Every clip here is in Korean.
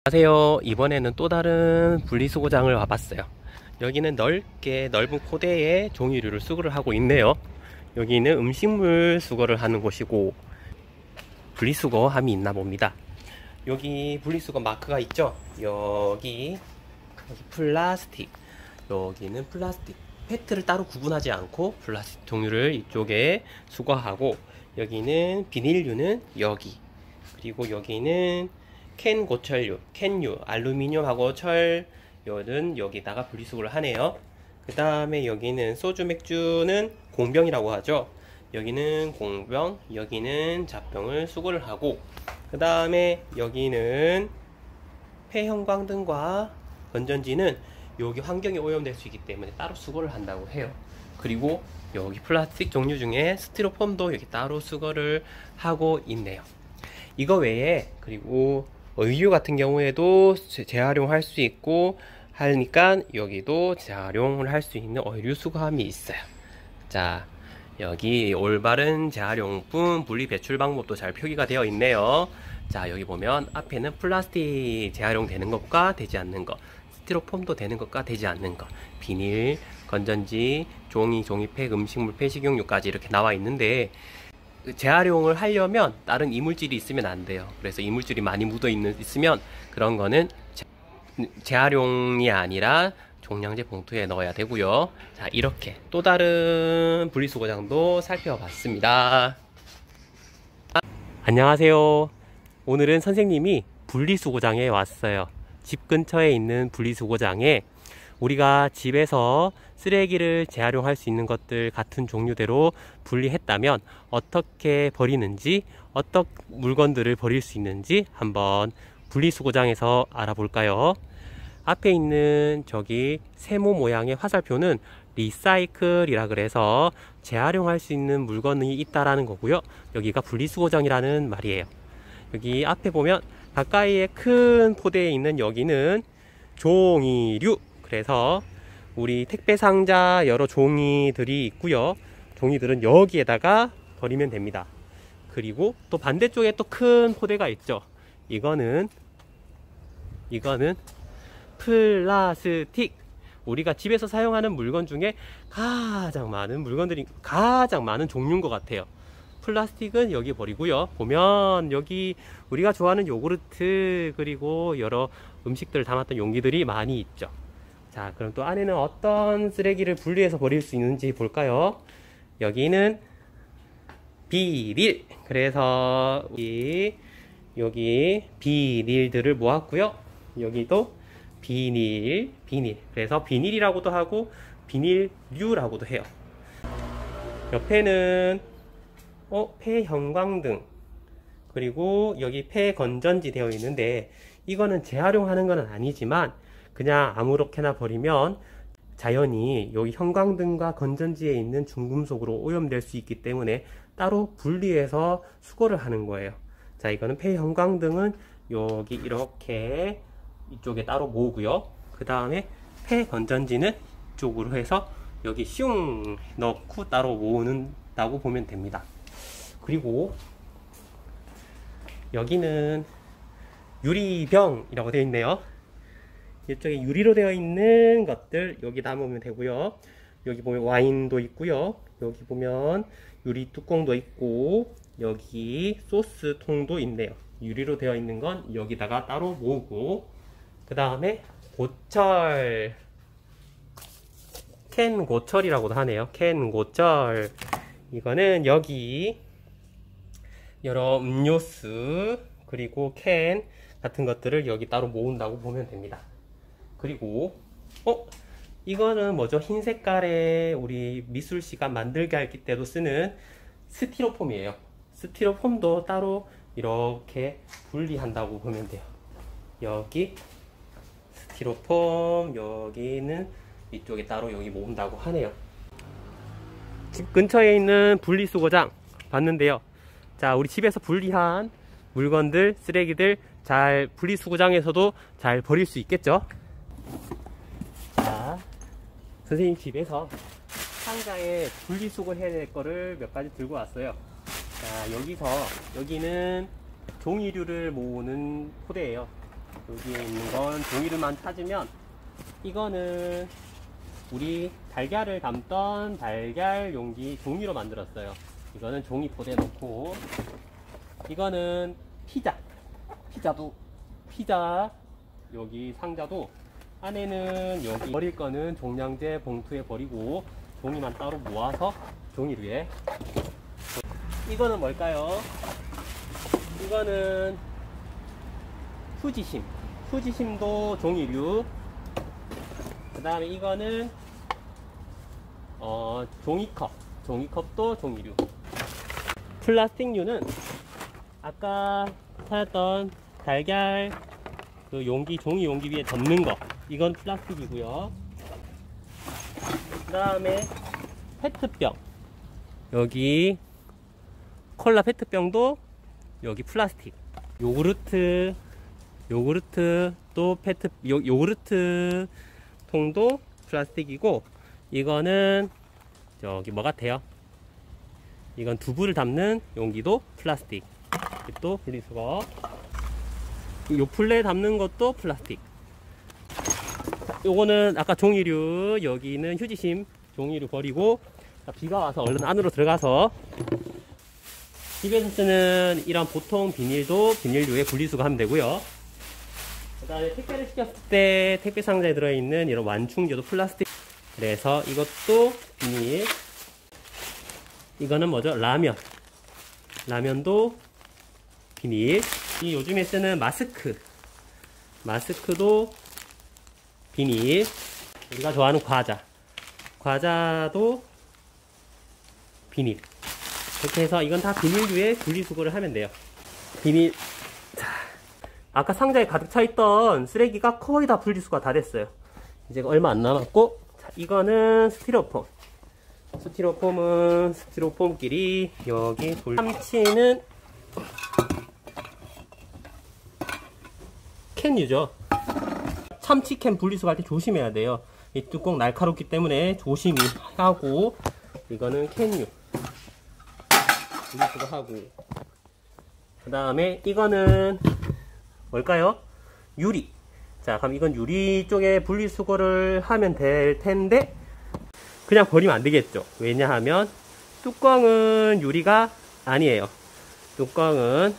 안녕하세요. 이번에는 또 다른 분리수거장을 와봤어요. 여기는 넓은 포대에 종이류를 수거를 하고 있네요. 여기는 음식물 수거를 하는 곳이고 분리수거함이 있나 봅니다. 여기 분리수거 마크가 있죠. 여기 플라스틱, 여기는 플라스틱 페트를 따로 구분하지 않고 플라스틱 종류를 이쪽에 수거하고, 여기는 비닐류는 여기, 그리고 여기는 캔 고철류, 캔류, 알루미늄하고 철요는 여기다가 분리수거를 하네요. 그 다음에 여기는 소주 맥주는 공병이라고 하죠. 여기는 공병, 여기는 잡병을 수거를 하고, 그 다음에 여기는 폐형광등과 건전지는 여기 환경에 오염될 수 있기 때문에 따로 수거를 한다고 해요. 그리고 여기 플라스틱 종류 중에 스티로폼도 여기 따로 수거를 하고 있네요. 이거 외에 그리고 의류 같은 경우에도 재활용할 수 있고 하니까 여기도 재활용을 할 수 있는 의류 수거함이 있어요. 자, 여기 올바른 재활용품 분리 배출 방법도 잘 표기가 되어 있네요. 자, 여기 보면 앞에는 플라스틱 재활용되는 것과 되지 않는 것, 스티로폼도 되는 것과 되지 않는 것, 비닐, 건전지, 종이, 종이팩, 음식물, 폐식용유까지 이렇게 나와 있는데, 재활용을 하려면 다른 이물질이 있으면 안 돼요. 그래서 이물질이 많이 묻어 있으면 그런 거는 재활용이 아니라 종량제 봉투에 넣어야 되고요. 자, 이렇게 또 다른 분리수거장도 살펴봤습니다. 안녕하세요. 오늘은 선생님이 분리수거장에 왔어요. 집 근처에 있는 분리수거장에 우리가 집에서 쓰레기를 재활용할 수 있는 것들 같은 종류대로 분리했다면 어떻게 버리는지, 어떤 물건들을 버릴 수 있는지 한번 분리수거장에서 알아볼까요? 앞에 있는 저기 세모 모양의 화살표는 리사이클이라 그래서 재활용할 수 있는 물건이 있다라는 거고요. 여기가 분리수거장이라는 말이에요. 여기 앞에 보면 가까이에 큰 포대에 있는 여기는 종이류, 그래서 우리 택배 상자 여러 종이들이 있고요. 종이들은 여기에다가 버리면 됩니다. 그리고 또 반대쪽에 또 큰 포대가 있죠. 이거는 플라스틱. 우리가 집에서 사용하는 물건 중에 가장 많은 종류인 것 같아요. 플라스틱은 여기 버리고요. 보면 여기 우리가 좋아하는 요구르트 그리고 여러 음식들을 담았던 용기들이 많이 있죠. 자, 그럼 또 안에는 어떤 쓰레기를 분리해서 버릴 수 있는지 볼까요? 여기는 비닐. 그래서 여기 비닐들을 모았고요. 여기도 비닐. 그래서 비닐이라고도 하고 비닐류라고도 해요. 옆에는 폐형광등, 그리고 여기 폐건전지 되어 있는데, 이거는 재활용하는 건 아니지만 그냥 아무렇게나 버리면 자연히 여기 형광등과 건전지에 있는 중금속으로 오염될 수 있기 때문에 따로 분리해서 수거를 하는 거예요. 자, 이거는 폐형광등은 여기 이렇게 이쪽에 따로 모으고요. 그 다음에 폐건전지는 이쪽으로 해서 여기 슝 넣고 따로 모은다고 보면 됩니다. 그리고 여기는 유리병이라고 되어 있네요. 이쪽에 유리로 되어 있는 것들 여기 담으면 되고요. 여기 보면 와인도 있고요. 여기 보면 유리 뚜껑도 있고, 여기 소스 통도 있네요. 유리로 되어 있는 건 여기다가 따로 모으고, 그 다음에 고철, 캔 고철이라고도 하네요. 캔 고철. 이거는 여기 여러 음료수 그리고 캔 같은 것들을 여기 따로 모은다고 보면 됩니다. 그리고 이거는 뭐죠? 흰 색깔의 우리 미술 시간 만들게 할 때도 쓰는 스티로폼이에요. 스티로폼도 따로 이렇게 분리한다고 보면 돼요. 여기 스티로폼, 여기는 이쪽에 따로 여기 모은다고 하네요. 집 근처에 있는 분리수거장 봤는데요. 자, 우리 집에서 분리한 물건들, 쓰레기들 잘 분리수거장에서도 잘 버릴 수 있겠죠? 자, 선생님 집에서 상자에 분리수거 해야 될 거를 몇 가지 들고 왔어요. 자, 여기는 종이류를 모으는 포대예요. 여기에 있는 건 종이류만 찾으면, 이거는 우리 달걀을 담던 달걀 용기 종이로 만들었어요. 이거는 종이 포대에 넣고, 이거는 피자 여기 상자도 안에는 여기 버릴 거는 종량제 봉투에 버리고 종이만 따로 모아서 종이류에. 이거는 뭘까요? 이거는 후지심도 종이류. 그 다음에 이거는 종이컵도 종이류. 플라스틱류는 아까 찾았던 달걀 그 용기, 종이 용기 위에 덮는 거, 이건 플라스틱이고요. 그 다음에 페트병, 여기 콜라 페트병도 여기 플라스틱. 요구르트 또 요구르트 통도 플라스틱이고, 이거는 저기 뭐 같아요? 이건 두부를 담는 용기도 플라스틱. 또 분리수거. 요 플레 담는 것도 플라스틱. 요거는 아까 종이류, 여기는 휴지심 종이류 버리고, 비가 와서 얼른 안으로 들어가서 집에서 쓰는 이런 보통 비닐도 비닐류에 분리수거하면 되고요. 그 다음에 택배를 시켰을 때 택배 상자에 들어있는 이런 완충제도 플라스틱. 그래서 이것도 비닐. 이거는 뭐죠? 라면도 비닐. 이 요즘에 쓰는 마스크도 비닐. 우리가 좋아하는 과자도 비닐. 이렇게 해서 이건 다 비닐류에 분리수거를 하면 돼요. 비닐. 자, 아까 상자에 가득 차있던 쓰레기가 거의 다 분리수거가 다 됐어요. 이제 얼마 안 남았고, 자, 이거는 스티로폼은 스티로폼끼리 여기 참치는 캔유죠. 참치캔 분리수거할 때 조심해야 돼요. 이 뚜껑 날카롭기 때문에 조심히 하고, 이거는 캔유 분리수거하고, 그 다음에 이거는 뭘까요? 유리. 자, 그럼 이건 유리 쪽에 분리수거를 하면 될 텐데, 그냥 버리면 안 되겠죠. 왜냐하면 뚜껑은 유리가 아니에요. 뚜껑은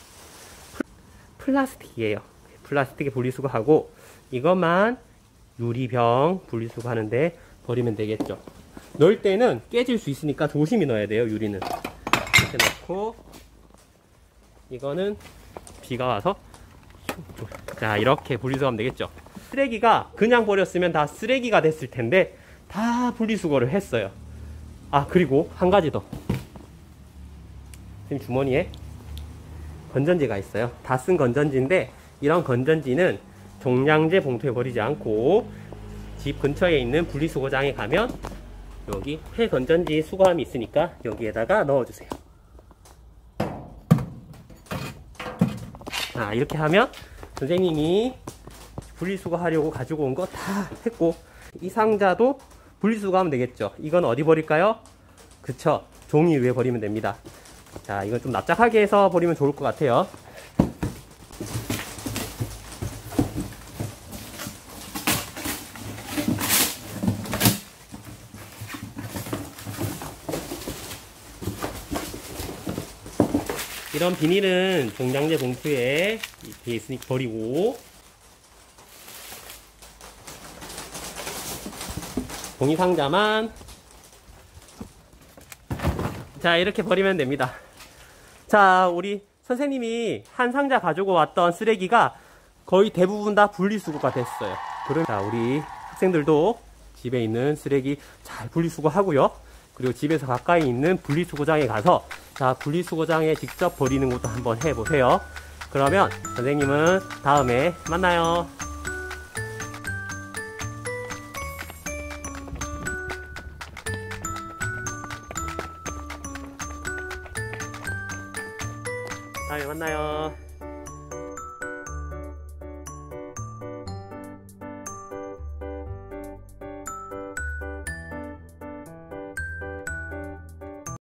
플라스틱이에요. 플라스틱에 분리수거하고, 이것만 유리병 분리수거 하는데 버리면 되겠죠. 넣을 때는 깨질 수 있으니까 조심히 넣어야 돼요. 유리는 이렇게 넣고, 이거는 비가 와서, 자, 이렇게 분리수거하면 되겠죠. 쓰레기가 그냥 버렸으면 다 쓰레기가 됐을 텐데 다 분리수거를 했어요. 아, 그리고 한 가지 더. 지금 주머니에 건전지가 있어요. 다 쓴 건전지인데, 이런 건전지는 종량제 봉투에 버리지 않고 집 근처에 있는 분리수거장에 가면 여기 폐건전지 수거함이 있으니까 여기에다가 넣어주세요. 자, 이렇게 하면 선생님이 분리수거 하려고 가지고 온 거 다 했고, 이 상자도 분리수거하면 되겠죠. 이건 어디 버릴까요? 그쵸, 종이 위에 버리면 됩니다. 자, 이건 좀 납작하게 해서 버리면 좋을 것 같아요. 이런 비닐은 종량제 봉투에 이렇게 있으니 버리고, 종이 상자만, 자, 이렇게 버리면 됩니다. 자, 우리 선생님이 한 상자 가지고 왔던 쓰레기가 거의 대부분 다 분리수거가 됐어요. 자, 우리 학생들도 집에 있는 쓰레기 잘 분리수거 하고요. 그리고 집에서 가까이 있는 분리수거장에 가서, 자, 분리수거장에 직접 버리는 것도 한번 해보세요. 그러면 선생님은 다음에 만나요. 다음에 만나요.